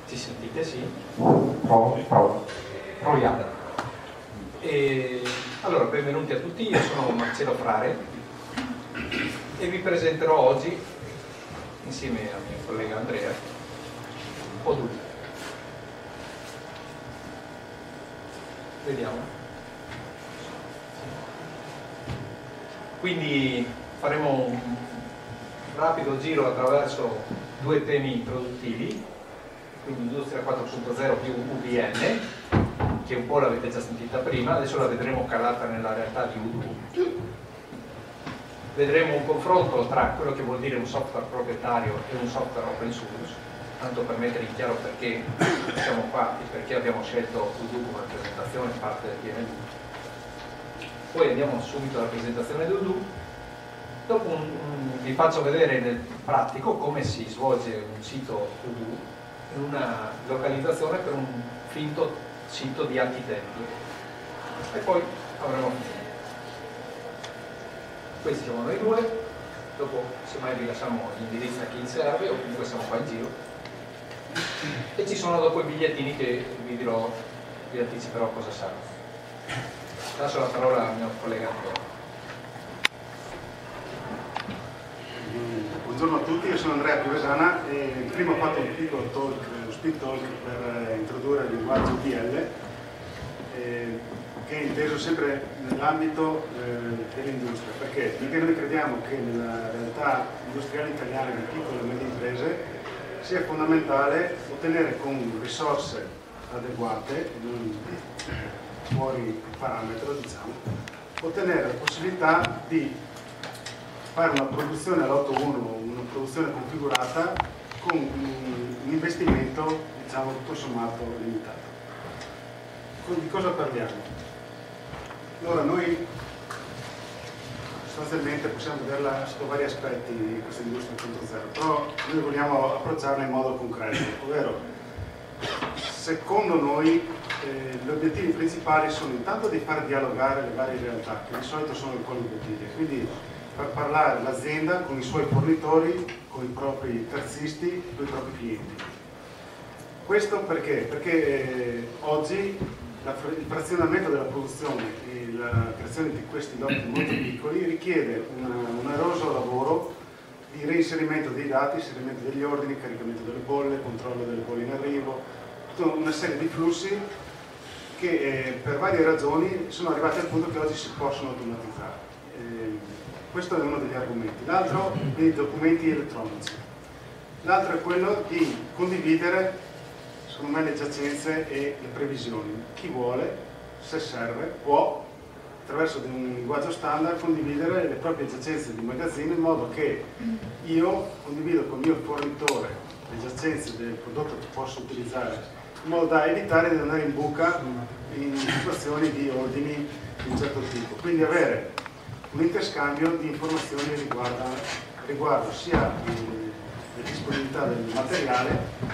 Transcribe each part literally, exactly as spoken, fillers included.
Ci sentite? Sì? Provo, provo. Proviamo. E, allora, benvenuti a tutti, io sono Marcello Frare e vi presenterò oggi, insieme al mio collega Andrea, Odoo. Vediamo. Quindi faremo un rapido giro attraverso due temi introduttivi, quindi Industria quattro punto zero più U B N, che un po' l'avete già sentita prima, adesso la vedremo calata nella realtà di Odoo. Vedremo un confronto tra quello che vuol dire un software proprietario e un software open source, tanto per mettere in chiaro perché siamo qua e perché abbiamo scelto Odoo come presentazione parte del P N L. Poi andiamo subito alla presentazione di Odoo. Dopo un, un, vi faccio vedere nel pratico come si svolge un sito Odoo in una localizzazione per un finto sito di antitempi. E poi avremo finito. Questi siamo noi due, dopo semmai vi lasciamo gli indirizzi a chi serve o comunque siamo qua in giro. E ci sono dopo i bigliettini che vi dirò, vi anticiperò cosa saranno. Lascio la parola al mio collega Andrea. Buongiorno a tutti, io sono Andrea Piovesana e prima ho fatto un piccolo talk, uno speed talk per introdurre il linguaggio D L, eh, che è inteso sempre nell'ambito eh, dell'industria. Perché? Perché noi crediamo che nella realtà industriale italiana di piccole e medie imprese sia fondamentale ottenere con risorse adeguate, non fuori parametro diciamo, ottenere la possibilità di fare una produzione all'otto uno, una produzione configurata con un investimento diciamo tutto sommato limitato. Di cosa parliamo? Allora noi sostanzialmente possiamo vederla sotto vari aspetti di questa industria quattro punto zero, però noi vogliamo approcciarla in modo concreto, ovvero secondo noi eh, gli obiettivi principali sono intanto di far dialogare le varie realtà, che di solito sono le colli bottiglie, quindi far parlare l'azienda con i suoi fornitori, con i propri terzisti, con i propri clienti. Questo perché? Perché eh, oggi la, il frazionamento della produzione e la creazione di questi lotti molto piccoli richiede una, un eroso lavoro di reinserimento dei dati, inserimento degli ordini, caricamento delle bolle, controllo delle bolle in arrivo, tutta una serie di flussi che eh, per varie ragioni sono arrivati al punto che oggi si possono automatizzare. Eh, questo è uno degli argomenti. L'altro è i documenti elettronici. L'altro è quello di condividere, secondo me, le giacenze e le previsioni. Chi vuole, se serve, può, attraverso un linguaggio standard, condividere le proprie giacenze di magazzino in modo che io condivido con il mio fornitore le giacenze del prodotto che posso utilizzare, in modo da evitare di andare in buca in situazioni di ordini di un certo tipo. Quindi avere un interscambio di informazioni riguardo, riguardo sia la disponibilità del materiale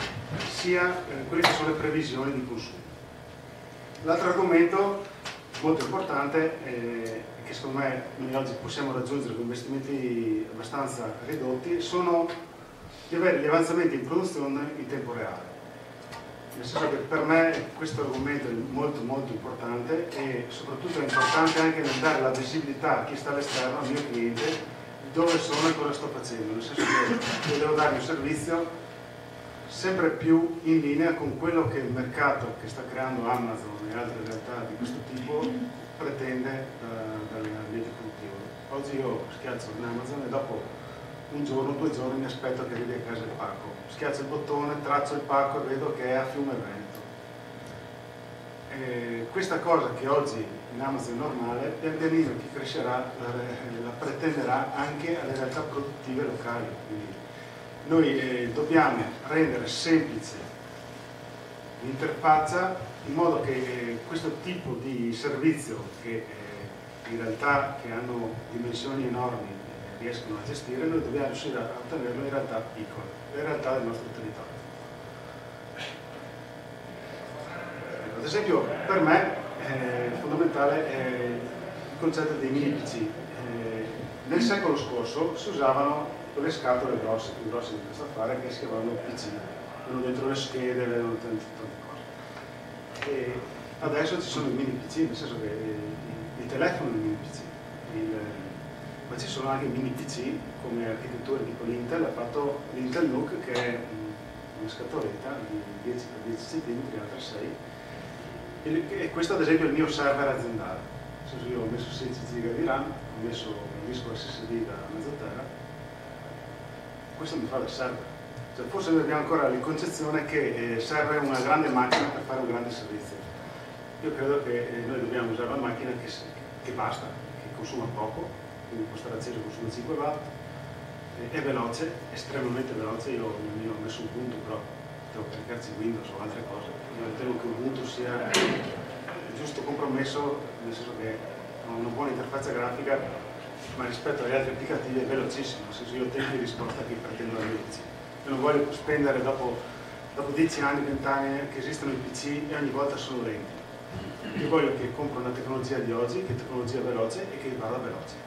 sia eh, quelle che sono le previsioni di consumo. L'altro argomento molto importante eh, che secondo me noi oggi possiamo raggiungere con investimenti abbastanza ridotti sono di avere gli avanzamenti in produzione in tempo reale. Nel senso che per me questo argomento è molto molto importante e soprattutto è importante anche nel dare la visibilità a chi sta all'esterno, al mio cliente, di dove sono e cosa sto facendo, nel senso che io devo dare un servizio sempre più in linea con quello che il mercato che sta creando Amazon e altre realtà di questo tipo pretende da, dall'ambiente produttivo. Oggi io schiaccio in Amazon e dopo un giorno, due giorni mi aspetto che arrivi a casa il pacco. Schiaccio il bottone, traccio il pacco e vedo che è a Fiume Veneto. E questa cosa che oggi in Amazon è normale, pian pianino chi crescerà la, la pretenderà anche alle realtà produttive locali. Quindi noi eh, dobbiamo rendere semplice l'interfaccia in modo che eh, questo tipo di servizio che eh, in realtà che hanno dimensioni enormi riescono a gestire, noi dobbiamo riuscire a ottenerlo in realtà piccole, le realtà del nostro territorio. Ad esempio, per me è fondamentale è il concetto dei mini P C. Eh, nel secolo scorso si usavano quelle scatole grosse, più grosse di questo affare, che si chiamavano P C. avevano dentro le schede, avevano tante, tante cose. E adesso ci sono i mini P C, nel senso che i, i telefoni sono i mini P C, il, ma ci sono anche i mini P C come architetture tipo l'Intel, ha fatto l'Intel N U C che è una scatoletta di dieci per dieci centimetri, altre sei, e questo ad esempio è il mio server aziendale. Nel senso, io ho messo sedici giga di RAM, ho messo un disco S S D da mezzo tera, questo mi fa da server. Cioè, forse noi abbiamo ancora l'inconcezione che eh, serve una grande macchina per fare un grande servizio. Io credo che eh, noi dobbiamo usare una macchina che, che basta, che consuma poco, quindi può stare acceso, consuma cinque watt, è veloce, estremamente veloce. Io nel mio ho messo un punto, però devo caricarci Windows o altre cose. Io ritengo che Ubuntu sia il giusto compromesso, nel senso che ha una buona interfaccia grafica, ma rispetto agli altri applicativi è velocissimo, nel senso io ho tempi di risposta che pretendo dal mio P C. Io non voglio spendere dopo, dopo dieci anni, venti anni che esistono i P C e ogni volta sono lenti. Io voglio che compro una tecnologia di oggi, che è tecnologia veloce e che vada veloce.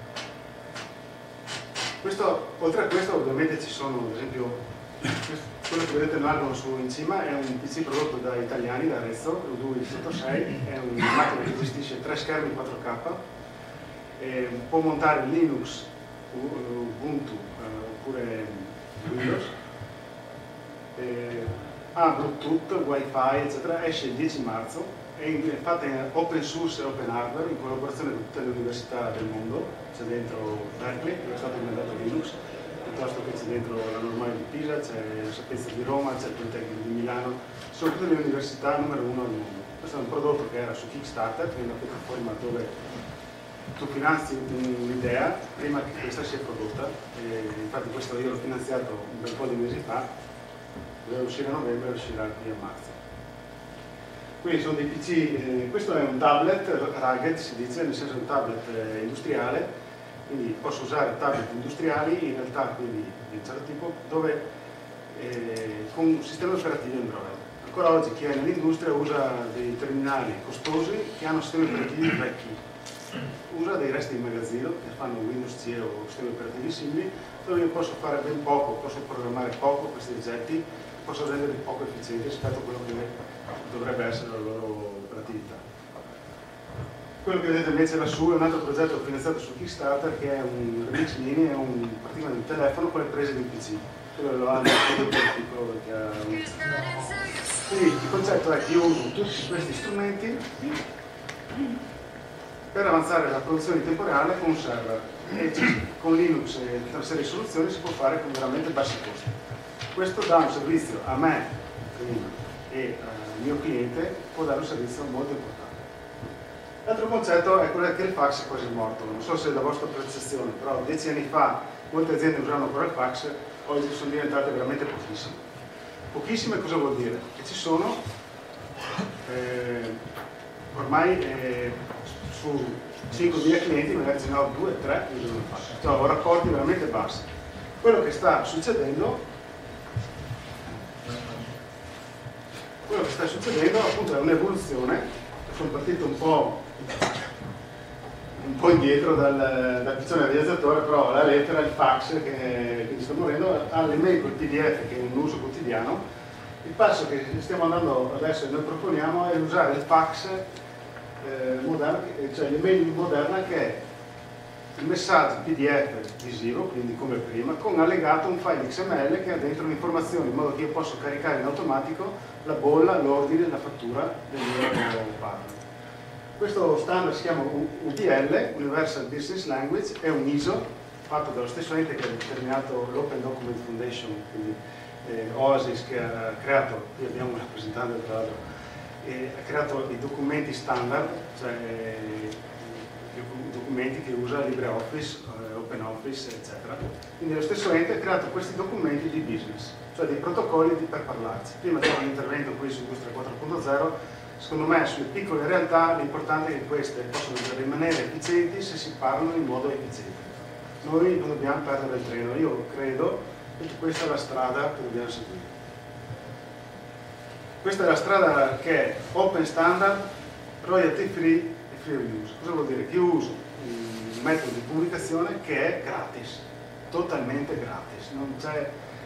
Questo, oltre a questo ovviamente ci sono, ad esempio, quello che vedete nell'album su in cima è un P C prodotto da italiani, da Arezzo, l'U D U centosei, è una macchina che gestisce tre schermi quattro K, e può montare Linux, Ubuntu eh, oppure Windows, e ha Bluetooth, Wi-Fi eccetera, esce il dieci marzo, è fatta in open source e open hardware in collaborazione con tutte le università del mondo. C'è dentro Berkeley, dove è stato inventato Linux, piuttosto che c'è dentro la Normale di Pisa, c'è la Sapienza di Roma, c'è il Politecnico di Milano, sono tutte le università numero uno al mondo. Questo è un prodotto che era su Kickstarter, che è una piattaforma dove tu finanzi un'idea prima che questa sia prodotta, e infatti questo io l'ho finanziato un bel po' di mesi fa, doveva uscire a novembre e uscirà qui a marzo. Quindi sono dei P C, eh, questo è un tablet rugged, si dice, nel senso un tablet eh, industriale, quindi posso usare tablet industriali in realtà quindi di un certo tipo, dove eh, con sistemi operativi Android. Ancora oggi chi è nell'industria usa dei terminali costosi che hanno sistemi operativi vecchi, usa dei resti di magazzino che fanno Windows C E o sistemi operativi simili, dove io posso fare ben poco, posso programmare poco questi oggetti, posso renderli poco efficienti rispetto a quello che dovrebbe essere la loro operatività. Quello che vedete invece lassù è un altro progetto finanziato su Kickstarter, che è un Remix Mini, è un, praticamente un telefono con le prese di un P C. Quello lo hanno più piccolo perché ha un... Quindi il concetto è che io uso tutti questi strumenti per avanzare la produzione in tempo reale con un server, e con Linux e tutta una serie di soluzioni si può fare con veramente bassi costi. Questo dà un servizio a me e al mio cliente, può dare un servizio molto importante. L'altro concetto è quello che il fax è quasi morto. Non so se è la vostra percezione, però dieci anni fa molte aziende usavano ancora il fax, oggi sono diventate veramente pochissime. Pochissime cosa vuol dire? Che ci sono eh, ormai eh, su cinquemila clienti, magari ce ne ho due, tre, usano il fax. Cioè ho rapporti veramente bassi. Quello che sta succedendo Quello che sta succedendo appunto è un'evoluzione. Sono partito un po', un po' indietro dal, dal piccione realizzatore, però la lettera, il fax che, che sta morendo, all'email col P D F che è un uso quotidiano. Il passo che stiamo andando adesso e noi proponiamo è usare il fax eh, moderno, cioè l'email moderna, che è il messaggio P D F visivo, quindi come prima, con allegato un file X M L che ha dentro un'informazione, in modo che io posso caricare in automatico la bolla, l'ordine, la fattura del mio partner. Questo standard si chiama U B L, Universal Business Language, è un I S O fatto dallo stesso ente che ha determinato l'Open Document Foundation, quindi eh, Oasis, che ha creato, qui abbiamo un rappresentante tra l'altro, eh, ha creato i documenti standard, cioè eh, i documenti che usa LibreOffice, eh, OpenOffice, eccetera. Quindi lo stesso ente ha creato questi documenti di business, cioè dei protocolli di, per parlarci. Prima c'era un intervento qui su Industria quattro punto zero, secondo me sulle piccole realtà l'importante è che queste possono rimanere efficienti se si parlano in modo efficiente. Noi non dobbiamo perdere il treno, io credo che questa è la strada che dobbiamo seguire. Questa è la strada che è open standard, royalty free e free of use. Cosa vuol dire? Che io uso un metodo di pubblicazione che è gratis, totalmente gratis, non c'è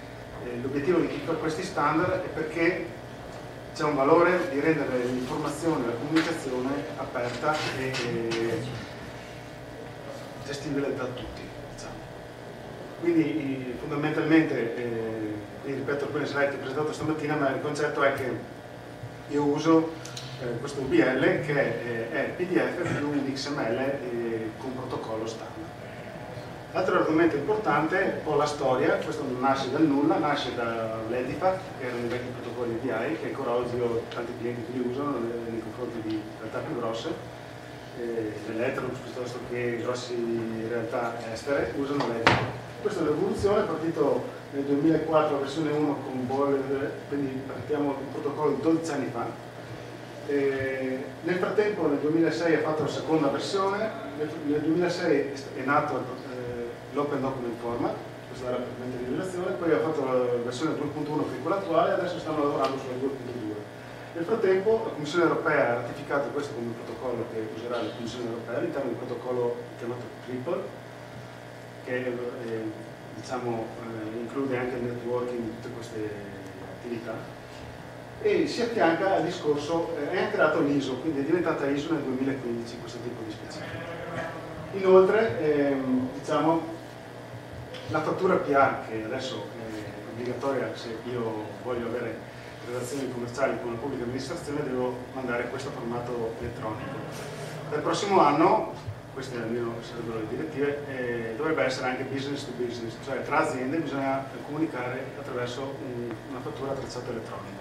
Eh, l'obiettivo di chi fa questi standard è perché c'è un valore di rendere l'informazione e la comunicazione aperta e, e gestibile da tutti. Diciamo. Quindi fondamentalmente, eh, vi ripeto alcune slide che ho presentato stamattina, ma il concetto è che io uso eh, questo U B L che è, è P D F più un X M L eh, con protocollo standard. L'altro argomento importante è un po' la storia. Questo non nasce dal nulla, nasce dall'Edifact, che erano i vecchi protocolli D I, che ancora oggi ho tanti clienti che li usano nei confronti di realtà più grosse, eh, l'Electrolux piuttosto che grossi realtà estere, usano l'Edifact. Questa è l'evoluzione, è partito nel duemilaquattro, versione uno con Boiler, quindi partiamo un protocollo di dodici anni fa. E nel frattempo nel duemilasei ha fatto la seconda versione, nel duemilasei è nato l'Open Document Format, questa era praticamente la rivelazione, poi ha fatto la versione due punto uno che è quella attuale e adesso stanno lavorando sulla due punto due. Nel frattempo la Commissione Europea ha ratificato questo come protocollo che userà la Commissione Europea all'interno di un protocollo chiamato Triple, che eh, diciamo, eh, include anche il networking di tutte queste attività, e si affianca al discorso, eh, è anche dato l'I S O, quindi è diventata I S O nel duemilaquindici questo tipo di specifica. Inoltre, ehm, diciamo, la fattura P A, che adesso è obbligatoria se io voglio avere relazioni commerciali con la pubblica amministrazione, devo mandare questo formato elettronico. Dal prossimo anno, queste almeno sarebbero le direttive, eh, dovrebbe essere anche business to business, cioè tra aziende bisogna comunicare attraverso un, una fattura tracciata elettronica.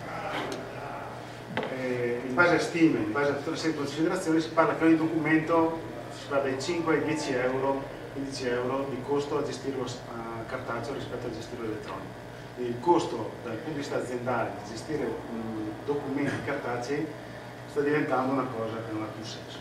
Eh, in base a stime, in base a tutte le serie considerazioni, si parla che ogni documento si va dai cinque ai dieci euro, quindici euro di costo a gestirlo a cartaceo rispetto a gestirlo elettronico. Quindi il costo dal punto di vista aziendale di gestire um, documenti cartacei sta diventando una cosa che non ha più senso.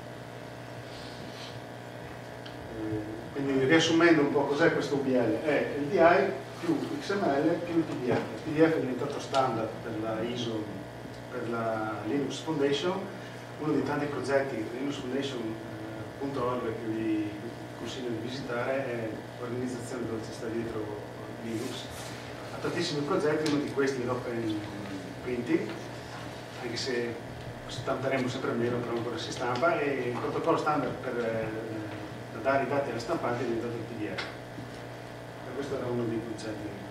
Eh, quindi riassumendo un po' cos'è questo U B L, è il D I più X M L più il P D F. Il P D F è diventato standard per la I S O, per la Linux Foundation, uno dei tanti progetti Linux Foundation punto org che vi consiglio di visitare, è un'organizzazione dove ci sta dietro Linux. Ha tantissimi progetti, uno di questi è l'Open Printing, anche se stamperemo sempre meno, però ancora si stampa, e il protocollo standard per eh, dare i dati alle stampanti è diventato il P D F. E questo era uno dei concetti.